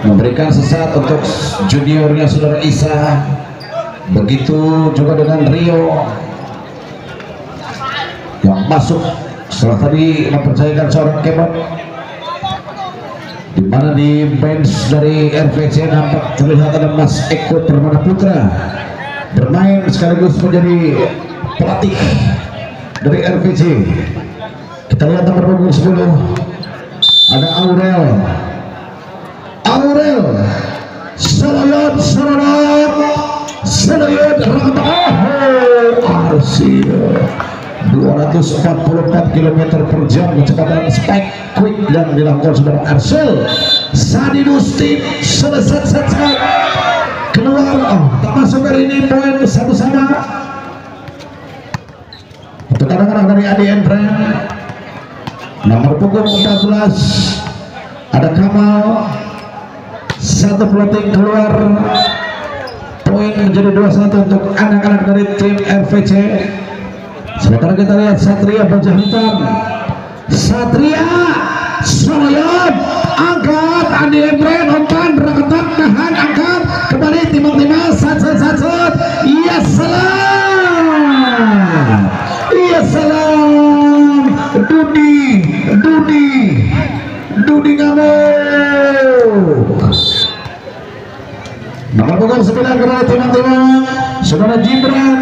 memberikan sesaat untuk juniornya saudara Isa. Begitu juga dengan Rio yang masuk setelah tadi mempercayakan seorang kebab, di mana di bench dari RVC nampak terlihat ada Mas Eko Permana Putra bermain sekaligus menjadi pelatih dari RVC. Kita lihat nomor punggung 10 ada Aurel Sarayat Arsil 244 km per jam kecepatan spike quick yang dilakukan saudara Arsil. Sadinustin selesai keluar, tak masuk kali ini, poin satu sama untuk anak-anak dari Adi Endren. Nomor punggung 14 ada Kamal, satu floating keluar, poin menjadi 2-1 untuk anak-anak dari tim RVC. Sementara kita lihat Satria Bajah Hitam, Satria Soyot angkat, Andi Endren umpan berketat nahan, angkat kembali, timang-timang sat iya salam Dudi ngamuk. Nomor punggung 9 kembali timang-timang saudara Gibran.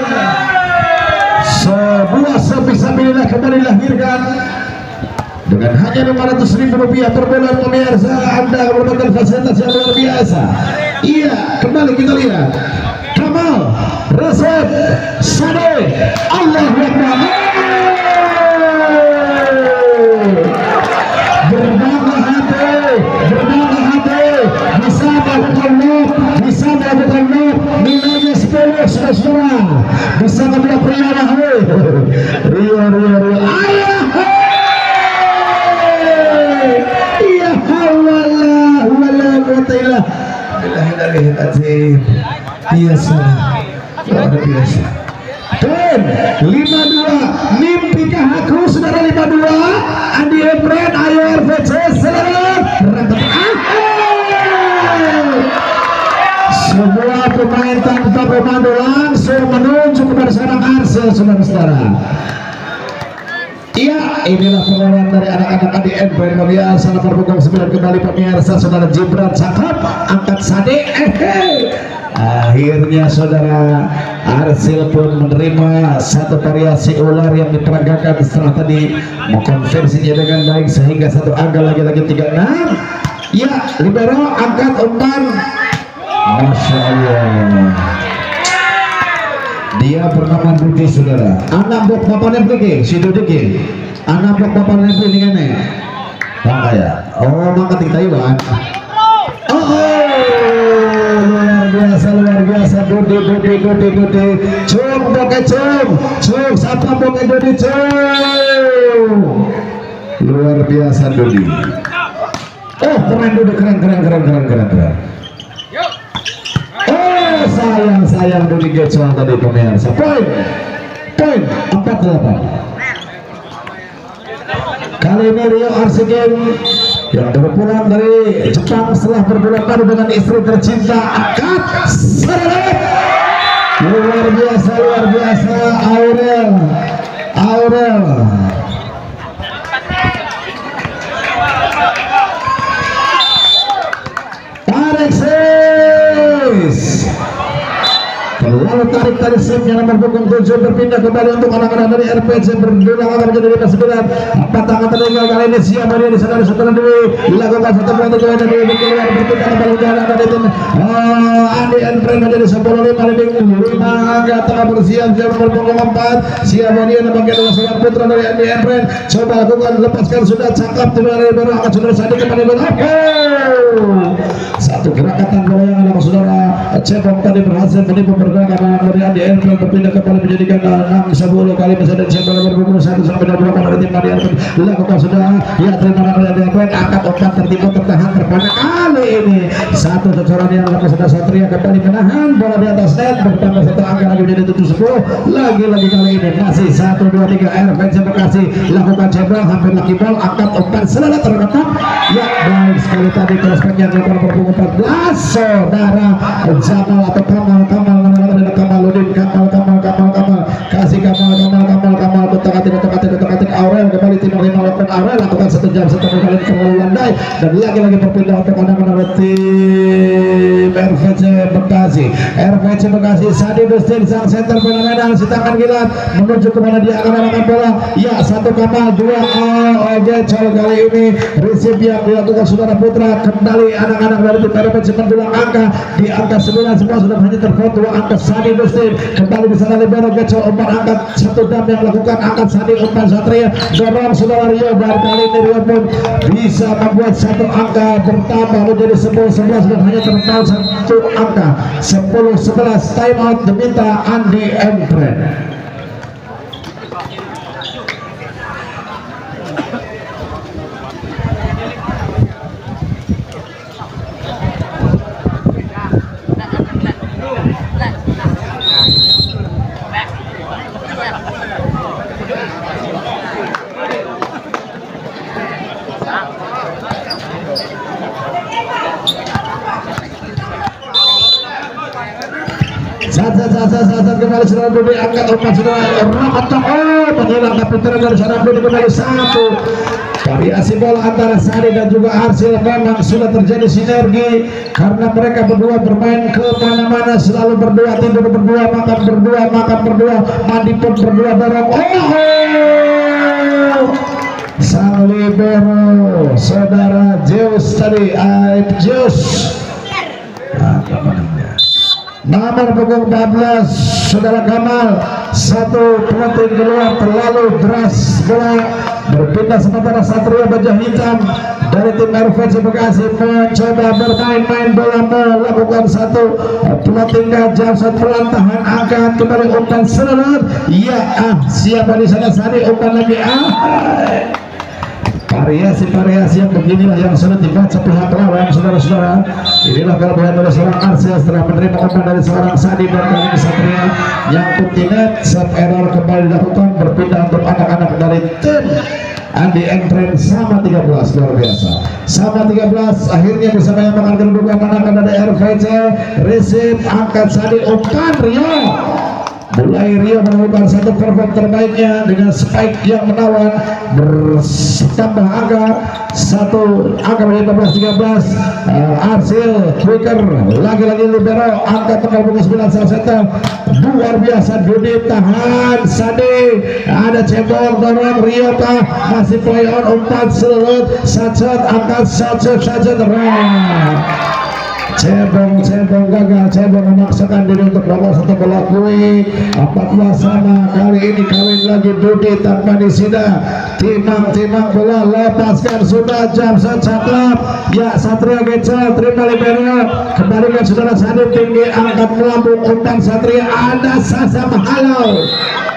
Sebuah sepi-sepilah kembali dilahirkan dengan hanya Rp500.000 per bulan. Pemirsa, Anda mendapatkan fasilitas yang luar biasa. Iya, kembali kita lihat Kamal, Resep, Sade, Allahu Akbar. Berbangga hati, bisa melakukan loop, nilainya 10 saudara, bisa ngambil pria Rio ayah, iya biasa, luar biasa. Dan 52 mimpikah aku saudara, 52 Andi Endren, ayo RVC saudara. Sebuah pemain tanpa komando langsung menuju kepada seorang Arsil saudara-saudara. Iya, inilah perlawanan dari anak-anak Adi Endren biasa. Nomor punggung 9 kembali pemirsa, saudara Gibran cakap, angkat Sade. Akhirnya saudara Arsil pun menerima satu variasi ular yang diperagakan setelah tadi mengkonversinya dengan baik sehingga satu angka lagi-lagi 36. Ya, libero angkat umpan, Masya Allah. Dia bernama Dudi saudara, anak bok bapaknya Dudi, si Dudi anak bok bapaknya Dudi kan ya, makanya maka di Taiwan. Luar biasa Dudi cum boke cum siapa boke Dudi cum, luar biasa Dudi. Keren Dudi, keren. Sayang Dudi Gecol tadi pemirsa. Poin 48. Kali ini Rio Arsigen yang baru pulang dari Jepang setelah berbulan madu dengan istri tercinta, angkat seret. Luar biasa Aurel. Lalu tarik simnya nomor punggung 7 berpindah kembali untuk anak-anak dari RPC berdulang akan menjadi 59. 4 tangan tertinggal kali ini siapa dia di sana dulu dilakukan satu pelatih keluar dari keluar berpindah kembali ke anak dari tim Andi Endren menjadi 10-5 agak tengah bersiap nomor punggung 4 siapa dia namanya adalah seorang putra dari Andi Endren. Coba lakukan, lepaskan, sudah cakap dari baru akan sudah sadik kembali satu gerakan bola yang laku saudara Cebong tadi berhasil menipu pergerakan kemudian di Airfield berpindah kembali menjadikan 6-10 kali masa dan Cebong berburu 1 sampai 2 pada tim Maria dilakukan saudara ya terima kasih dari poin angkat umpan tertipu tertahan terpana kali ini satu cocoran yang laku saudara Satria kembali menahan bola di atas net bertambah 1 angka lagi menjadi 7-10 lagi kali ini masih 1-2-3 RVC Bekasi lakukan Cebong hampir lagi bol angkat umpan selalu terletak ya baik sekali tadi cross panjang lakukan berpunggung 14 saudara Jamal atau Kamal Kamaludin Kamal kasih Kamal ketok-ketok Aurel kembali timur 5 lakukan Aurel lakukan 1 jam 1 kali terlalu landai dan lagi berpindah untuk anak-anak tim RVC Bekasi Sadi Dustin sang center fenomenal si tangan gilat menuju kemana dia akan melakukan bola ya 1 Kamal 2 Gecol kali ini receive yang dilakukan saudara Putra kembali anak-anak dari tim RVC mendulang angka di angka 9 semua sudah hanya terfoto angka Sadi Dustin kembali di sana libero Gecol umpan angkat 1 dam yang melakukan angkat Sadi umpan Satria dorong saudara Rio dan kali ini Rio pun bisa membuat 1 angka bertambah menjadi 10-11 dan hanya terpaut 1 angka 10-11 time out diminta Andi Entren. Saat kembali saudara Budi angkat umpan saudara Ramatang menghilang kapiten dari saudara Budi kembali 1 variasi bola antara Sari dan juga Arsil memang sudah terjadi sinergi karena mereka berdua bermain ke mana-mana selalu berdua tidur berdua makan berdua mandi pun berdua dorong sang libero saudara Zeus tadi Zeus nomor punggung 14 saudara Kamal 1 pelatih keluar terlalu deras bola berpindah sementara Satria Baja Hitam dari tim RVC Bekasi mencoba bermain bola melakukan 1 pelatih gajah saat pelantahan angkat kembali umpan seluruh ya siapa di sana Sari umpan lagi variasi yang beginilah yang sudah dibaca pihak lawan saudara-saudara. Inilah kelebihan dari seorang Arsia setelah menerima umpan dari seorang Sadi dan kali Satria yang putinet set error kembali dilakukan berpindah untuk anak-anak dari tim Andi Entren sama 13 luar biasa sama 13 akhirnya bisa menyamakan kedudukan anak-anak dari RVC receive angkat Sadi umpan Rio mulai Rio menemukan 1 perform terbaiknya dengan spike yang menawan bertambah angka 1 angka menjadi 15-13 Arsil quicker lagi-lagi libero angka tengah pukul 9 salah center luar biasa Dudi tahan Sadi ada cebol dorong Rio masih play on umpan selut sacet angkat sacet Cebong gagal, Cebong memaksakan diri untuk lolos untuk melakui 14 sama kali ini kawin lagi Dudi tanpa disida timang bola lepaskan sudah jam secaklap ya Satria Gecol terima libero kembalikan saudara Sadi tinggi angkat melambung umpan Satria ada Sasa Mahalau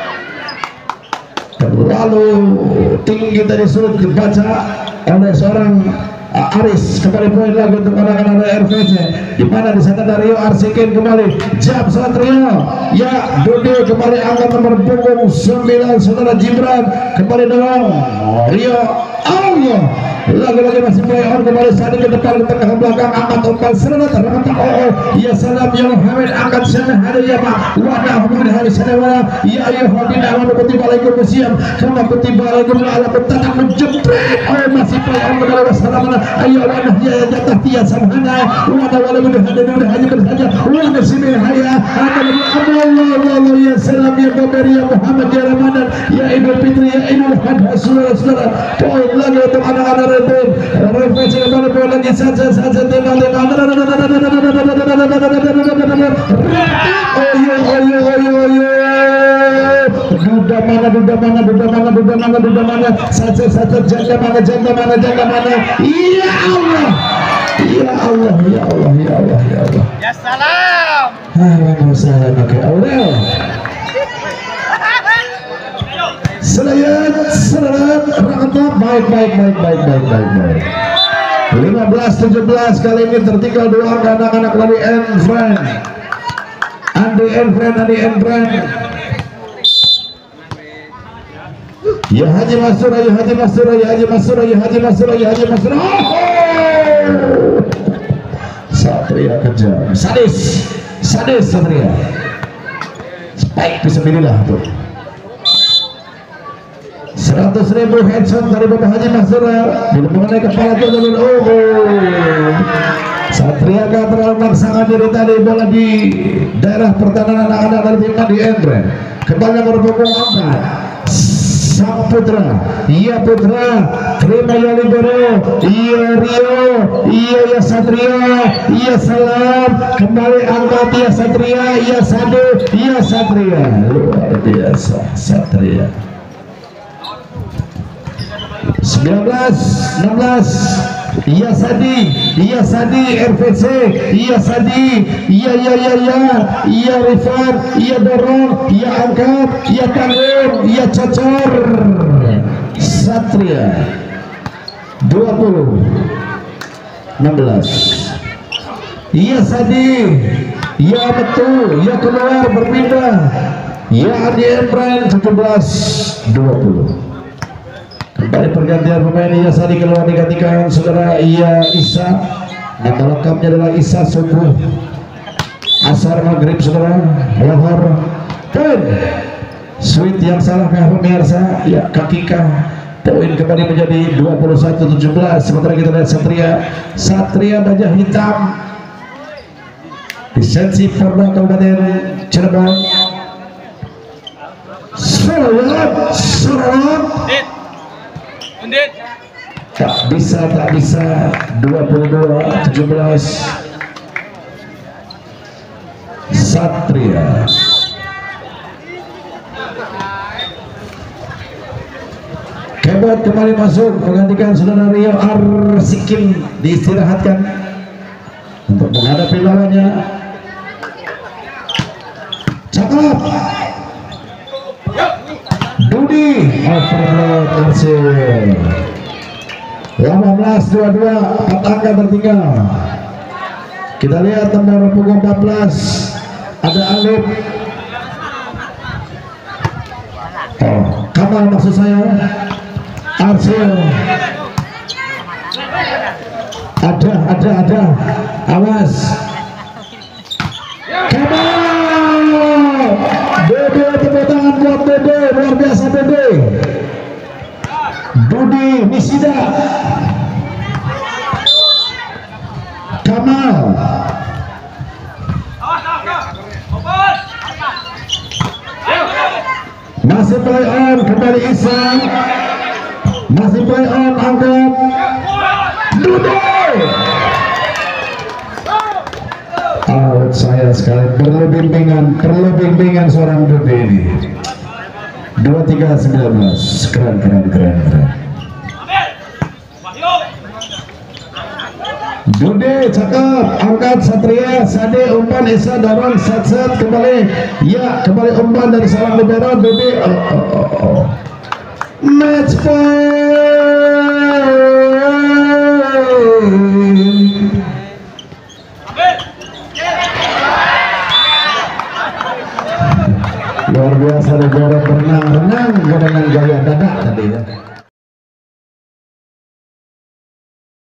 terlalu tinggi tadi sulit dibaca oleh seorang Aris kembali poin lagi untuk anak-anak dari RVC di mana di sana Rio Arsikin kembali jam Satrio ya Dudi kembali angkat nomor punggung 9 saudara Gibran kembali dorong Rio Allah lagi-lagi masih play on kembali Sadi ke depan ke tengah ke belakang angkat umpan serenat ya salam ya Muhammad angkat sana ada ya Pak wadah Muhammad hari sana ya ayuh hadin alam kutiba alaikum musyam kama kutiba alaikum ala kutata menjepret masih play on kembali wassalamualaikum ayo wadah ya jatah tiya samhana wadah wala mudah hanya bersaja wadah simin haya akan Allah ya salam ya kabar ya Muhammad ya Ramadan ya Idul Fitri ya Idul Adha saudara-saudara poin lagi untuk anak-anak RVC kembali poin lagi saja tema duda mana saja jaga mana iya Allah Ya Allah, ya Allah, ya Allah, ya Allah. Ya salam. Salam pakai Aurel. Selayat, rangkap, baik. 15-17 kali ini tertinggal 2 angka anak-anak dari Enfren. Andi Enfren. Ya Haji Masur. Satria kejam, sadis Satria. Baik, bismillah tuh. 100.000 headshot dari Bapak Haji Masur. Bila mengenai kepala tuh dengan Satria gak terlalu melaksanakan diri tadi. Bola di daerah pertahanan anak-anak dari tim di Enfren. Kembali merupakan angkat Sang Putra, iya Putra, terima ya libero, iya Rio, iya Satria, iya Salam, kembali angkat ya Satria, iya Sadu, iya Satria, luar biasa Satria. 19-16, iya Sadi, RVC, iya Sadi, iya Rifan, iya dorong, iya angkat, iya tanggung, iya cocor. Satria 20-16, iya Sadi, iya betul, iya keluar berpindah, iya Adi Emran 17-20. Kembali pergantian pemain. Iya Sadi keluar digantikan saudara Iya Isa. Nama lengkapnya adalah Isa Subuh Asar Maghrib saudara. Lohor dan sweet yang salahkah pemirsa? Ya kakikah. Poin kembali menjadi 21-17. Sementara kita lihat Satria Baja Hitam lisensi Porda Kabupaten Cirebon. Sorot tak bisa 22-17 Satria. Kebot kembali masuk menggantikan saudara Rio Arsikin, diistirahatkan untuk menghadapi lawannya. Cakep Dudi overload berhasil. 18-22, 4 angka tertinggal. Kita lihat nomor punggung 14 ada Alif. Kamal maksud saya. Arsil. Ada. Awas. Kamal. Dede, tepuk tangan buat Dede, luar biasa Dede. Dudi Nisida. Kamal. Masih play on, kembali Isa. Masih play on, angkat Dudi. Out saya sekali, perlu bimbingan seorang Dudi ini. 23-19, keren. Dudi cakep, angkat Satria, Sade umpan Isa dorong set kembali, ya kembali umpan dari seorang libero Dudi. Match point.